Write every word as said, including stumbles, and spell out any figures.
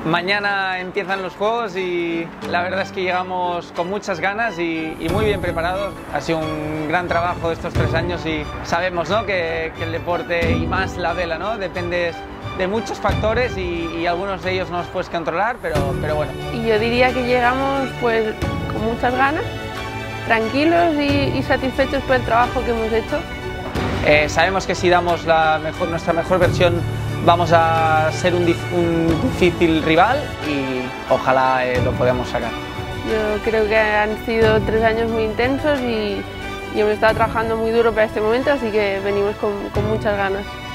Mañana empiezan los juegos y la verdad es que llegamos con muchas ganas y, y muy bien preparados. Ha sido un gran trabajo estos tres años y sabemos, ¿no?, que, que el deporte y más la vela, ¿no?, dependes de muchos factores y, y algunos de ellos no los puedes controlar, pero, pero bueno. Y yo diría que llegamos pues con muchas ganas, tranquilos y, y satisfechos por el trabajo que hemos hecho. Eh, sabemos que si damos la mejor, nuestra mejor versión vamos a ser un, dif un difícil rival y ojalá eh, lo podamos sacar. Yo creo que han sido tres años muy intensos y, y hemos estado trabajando muy duro para este momento, así que venimos con, con muchas ganas.